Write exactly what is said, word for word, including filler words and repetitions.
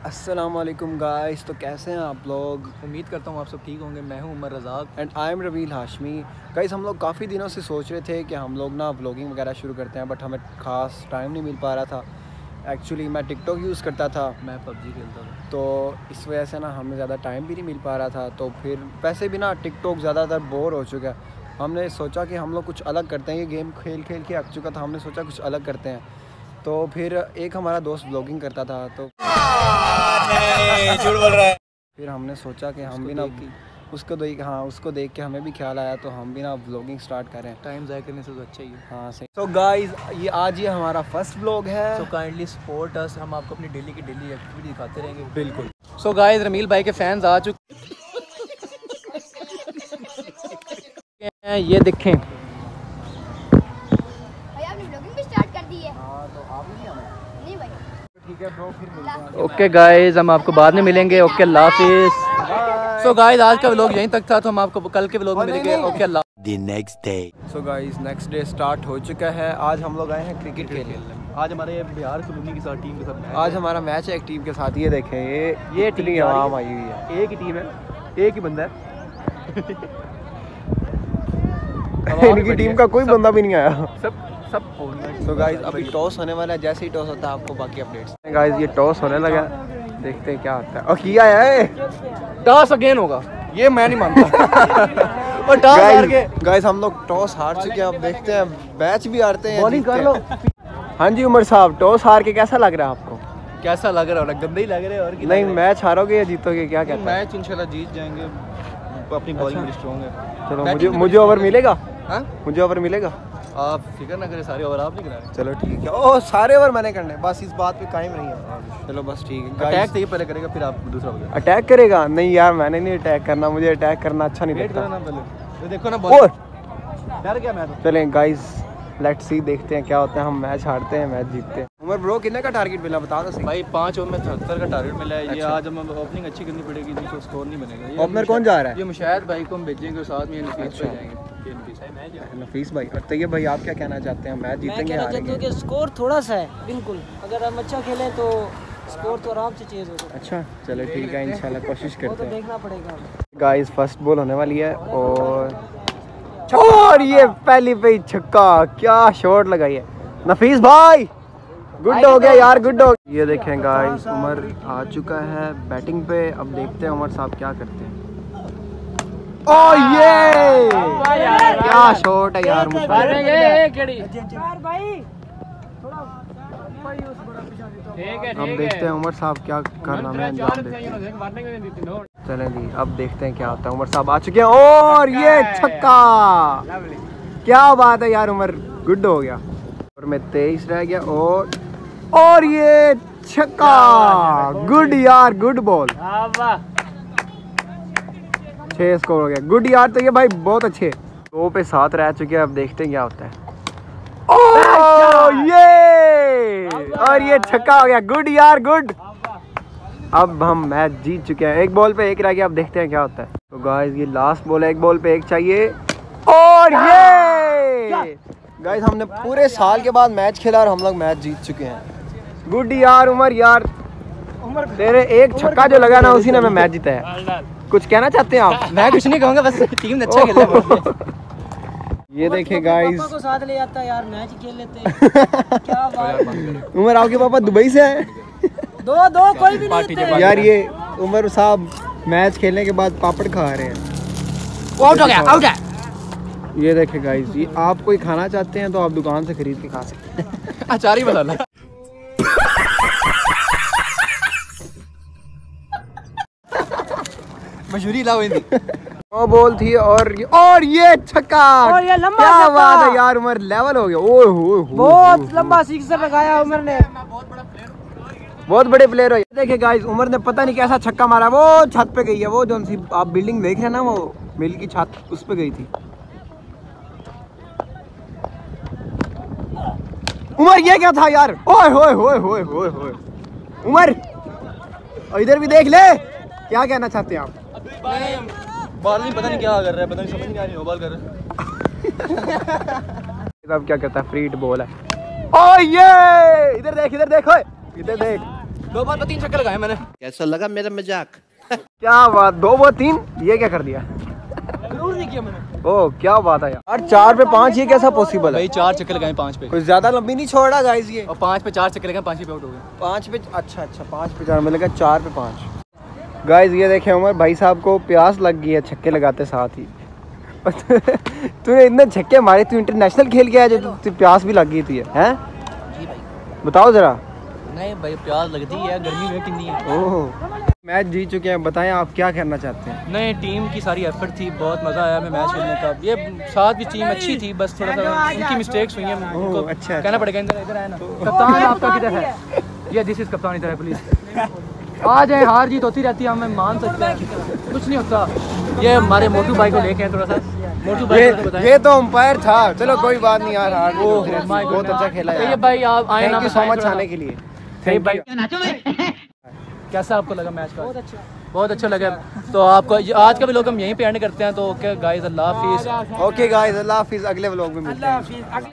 अस्सलाम वालेकुम गाइस, तो कैसे हैं आप लोग। उम्मीद करता हूँ आप सब ठीक होंगे। मैं हूँ Umar Razzaq and I am Raveel Hashmi. Guys हम लोग काफ़ी दिनों से सोच रहे थे कि हम लोग ना व्लॉगिंग वगैरह शुरू करते हैं, बट हमें ख़ास टाइम नहीं मिल पा रहा था। एक्चुअली मैं टिकटॉक यूज़ करता था, मैं पबजी खेलता था, तो इस वजह से ना हमें ज़्यादा टाइम भी नहीं मिल पा रहा था। तो फिर वैसे भी ना टिकटॉक ज़्यादातर बोर हो चुका है। हमने सोचा कि हम लोग कुछ अलग करते हैं, ये गेम खेल खेल के अक चुका था, हमने सोचा कुछ अलग करते हैं। तो फिर एक हमारा दोस्त व्लॉगिंग करता था, तो झूठ बोल रहा है। फिर हमने सोचा कि हम भी ना उसको देख हाँ उसको देख के हमें भी ख्याल आया, तो हम भी ना व्लॉगिंग स्टार्ट करें। टाइम ज़ाया करने से तो अच्छा ही है। हाँ सही। तो गाइस ये आज ये हमारा फर्स्ट व्लॉग है, सो काइंडली सपोर्ट अस। हम आपको अपनी डेली की डेली एक्टिविटी दिखाते रहेंगे। बिल्कुल। सो गाइस रमील भाई के फैंस आ चुके हैं, ये देखें। भाई आपने व्लॉगिंग भी स्टार्ट कर दी है। हाँ तो आप नहीं आना। नहीं भाई ठीक है ब्रो, फिर मिलते हैं। ओके गाइस, हम आपको बाद में मिलेंगे। ओके अल्लाह हाफिज़। सो गाइस आज का व्लॉग यहीं तक था, तो हम आपको कल के व्लॉग में मिलेंगे। Okay Allah. The next day. So guys next day start हो चुका है। आज हम लोग आए हैं क्रिकेट खेलने। आज हमारे बिहार कॉलोनी के साथ टीम के साथ आज हमारा मैच है एक टीम के साथ। ये देखें, ये ये इतनी टीम आवाम आई हुई है। एक ही टीम है, एक ही बंदा है। इनकी टीम का कोई बंदा भी नहीं आया। सब सब तो गाइस अभी टॉस होने वाला है, जैसे ही टॉस होता है आपको बाकी अपडेट्स। गाइस ये टॉस होने लगा, देखते हैं क्या होता है। और किया है टॉस अगेन होगा, ये मैं नहीं मानता। और टॉस हार के गाइस हम लोग टॉस हार चुके हैं। अब देखते हैं मैच भी हारते हैं, बॉलिंग कर लो। हाँ जी उमर साहब, टॉस हार के कैसा लग रहा है आपको? कैसा लग रहा है? गंदे ही लग रहे हैं। और नहीं मैच हारोगे या जीतोगे, क्या कहते हैं? मैच इंशाल्लाह जीत जाएंगे। अपनी बॉलिंग बड़ी स्ट्रांग है। चलो मुझे मुझे ओवर मिलेगा। हाँ मुझे ओवर मिलेगा। आप फिक्र ना करें, सारे ओवर आप नहीं कराए। चलो ठीक है। ओह सारे ओवर मैंने करने, बस इस बात पे कायम रही है। चलो बस ठीक है। अटैक तो ये पहले करेगा, फिर आप दूसरा बता। अटैक करेगा? नहीं यार मैंने नहीं अटैक करना, मुझे अटैक करना अच्छा नहीं वेट करो लगता। ना पहले, तो देखो ना और बॉल डर गया मैं तो। चलें गाइस लेट्स सी, देखते हैं क्या होता है। हम मैच हारते हैं मैच जीतते हैं। उमर ब्रो कितने का टारगेट मिला बता दो सही। भाई पाँच ओवर में सत्तर का टारगेट मिला है। ये अच्छा। आज हम ओपनिंग अच्छी करनी पड़ेगी, नहीं तो स्कोर नहीं बनेगा। ये ओपनर कौन जा रहा है? ये मुशाहिद भाई को हम भेजेंगे और साथ में ये नफीस अच्छा। पे जाएंगे। ये नफीस नफीस भाई और तैयब भाई आप क्या कहना चाहते हैं? मैच मैं जीतेंगे कहना चाहता हूँ हारेंगे? कि स्कोर थोड़ा सा है, बिल्कुल। अगर हम अच्छा खेलें तो स्कोर तो आराम से चेंज हो सकता अच्छा चलो ठीक है, इंशाल्लाह कोशिश है, वो तो करते हैं। देखना पड़ेगा हमें। गाइस फर्स्ट बॉल होने वाली है और और ये पहली पे ही छक्का, क्या शॉट लगाई है नफीस भाई। गुड हो गया यार, गुड हो गया। ये देखें गाइस उमर आ चुका है बैटिंग पे। अब देखते हैं उमर साहब क्या करते हैं। ओ ये क्या शॉट है यार मुझे। अब देखते हैं उमर साहब क्या करना में अंजाम देते हैं। चलें जी अब देखते हैं क्या होता है। उमर साहब आ चुके हैं और ये छक्का, क्या बात है यार उमर, गुड हो गया। और मैं तेईस रह गया और और ये छक्का, गुड यार, गुड बॉल। छह स्कोर हो गया, गुड यार। तो ये भाई बहुत अच्छे। दो पे सात रह चुके हैं, अब देखते हैं क्या होता है। ओह ये और ये छक्का हो गया, गुड यार, गुड। अब हम मैच जीत चुके हैं। एक बॉल पे एक रह गया, अब देखते हैं क्या होता है। तो गाइस ये लास्ट बॉल है, एक बॉल पे एक चाहिए और ये गाइस हमने पूरे साल के बाद मैच खेला और हम लोग मैच जीत चुके हैं। गुड यार उमर यार, तेरे एक छक्का जो लगा ना उसी ने मैं मैच जीता है। कुछ कहना चाहते हैं आप? मैं कुछ नहीं कहूँगा, बस टीम ने अच्छा खेला। ये देखे गाइस, पापा को साथ ले आता यार, मैच खेल लेते। क्या बात। उमर आपके पापा दुबई से हैं? दो दो कोई भी नहीं होते। यार ये उमर साहब मैच खेलने के बाद पापड़ खा रहे हैं। आउट हो गया, आउट है। ये देखे गाइस, ये आप कोई खाना चाहते हैं तो आप दुकान से खरीद के खा सकते हैं। अचारी मसाला। मशहूरी लाओ इनकी। वो बॉल थी और ये और ये छक्का, और ये लंबा क्या छक्का। बात है यार उमर, लेवल हो गया। ओए होए होए, बहुत लंबा सिक्सर लगाया उमर ने। बहुत बड़े प्लेयर हो। देखिए गाइस उमर ने पता नहीं कैसा छक्का मारा, वो छत पे गई है। वो जो सी आप बिल्डिंग देख रहे हैं ना, वो मिल की छत उस पे गई थी। उमर ये क्या था यार? ओए होए होए होए होए होए उमर, और इधर भी देख ले। क्या कहना चाहते हैं आप? बॉल नहीं पता नहीं क्या कर रहा है, पता नहीं समझ नहीं आ रही है बॉल कर रहा है। अब क्या कहता है, फ्री बॉल है। ओ ये इधर देख, इधर देखो, इधर देख, दो बार तो तीन चक्कर लगाए मैंने। कैसा लगा मेरा मजाक? क्या बात, दो वो तीन, ये क्या कर दिया? जरूर नहीं किया मैंने। ओ क्या बात है यार, चार पे पाँच, ये कैसा पॉसिबल है? भाई चार चक्कर लगाए पाँच पे, कुछ ज्यादा लंबी नहीं छोड़ा गाइस ये। और पाँच पे चार चक्कर लगाए, पाँच ही पे आउट हो गए। पाँच पे, अच्छा अच्छा पाँच पे चार, मतलब लगा चार पे पाँच। गाइस ये देखे उमर भाई साहब को प्यास लग गई है छक्के लगाते साथ ही। तूने इतने छक्के मारे, तू इंटरनेशनल खेल के आया जो तु प्यास भी लग गई थी, हैं? जी भाई। बताओ जरा। नहीं भाई प्यास लगती है, गर्मी में कितनी है। ओह, मैच जीत चुके हैं, बताएं आप क्या करना चाहते हैं? नहीं, टीम की सारी एफर्ट थी, बहुत मज़ा आया हमें मैच खेलने का। ये साथ भी टीम अच्छी थी, बस थोड़ा सा उनकी मिस्टेक्स हुई हैं, उनको ओह, अच्छा, कहना अच्छा। पड़ेगा। इधर इधर आए ना, कप्तान आपका किधर है? ये दिस इज कप्तान, इधर है प्लीज। आ जाए, हार जीत होती रहती है, हमें मान सकते हैं, कुछ नहीं होता। ये हमारे मोटू भाई को लेके थोड़ा सा, मोटू भाई को बताएं। ये तो अंपायर था, चलो कोई बात नहीं यार, हार जीत होती रहती है। बहुत अच्छा खेला ये यार, भाई आप आए ना, थैंक यू सो मच आने के लिए। थैंक भाई। कैसा आपको लगा मैच का? बहुत अच्छा, बहुत अच्छा लगा। तो आपको आज का भी लोग हम यहीं पे एंड करते हैं। तो ओके गाइस, अल्लाह हाफिज़। ओके गाइस, अल्लाह हाफिज़, अगले व्लॉग में मिलते हैं।